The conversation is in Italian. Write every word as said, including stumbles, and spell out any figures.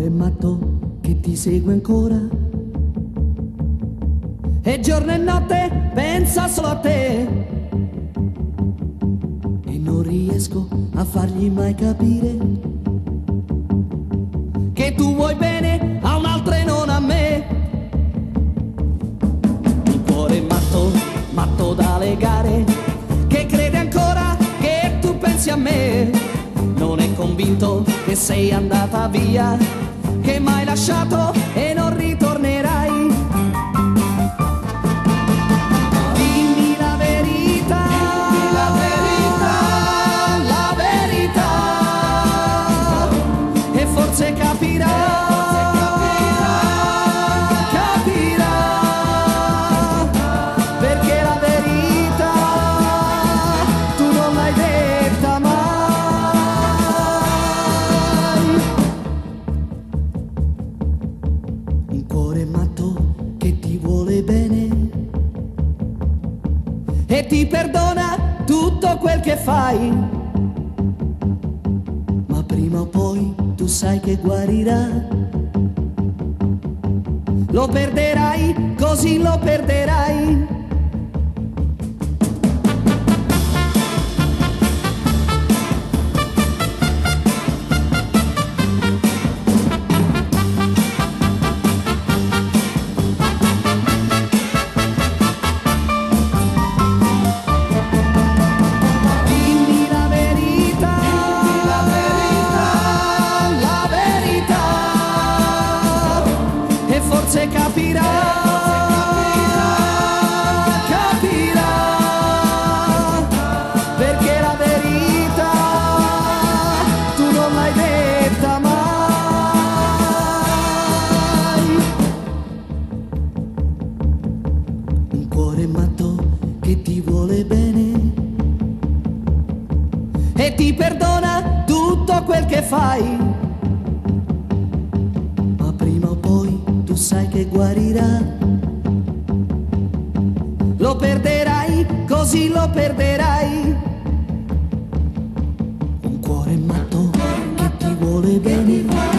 cuore matto che ti segue ancora e giorno e notte pensa solo a te e non riesco a fargli mai capire che tu vuoi bene a un'altra e non a me. Un cuore matto, matto da legare, che crede ancora che tu pensi a me, non è convinto che sei andata via, che m'hai lasciato e non ritornerai. Dimmi la verità, la verità, la verità, e forse capirà, capirà, perché la verità tu non l'hai detta mai. Un cuore matto che ti vuole bene e ti perdona tutto quel che fai, ma prima o poi tu sai che guarirà. Lo perderai, così lo perderai. Forse capirà, capirà, perché la verità tu non l'hai detta mai. Un cuore matto che ti vuole bene e ti perdona tutto quel che fai, ma prima o poi tu sai che guarirà. Lo perderai, così lo perderai. Un cuore matto che ti vuole bene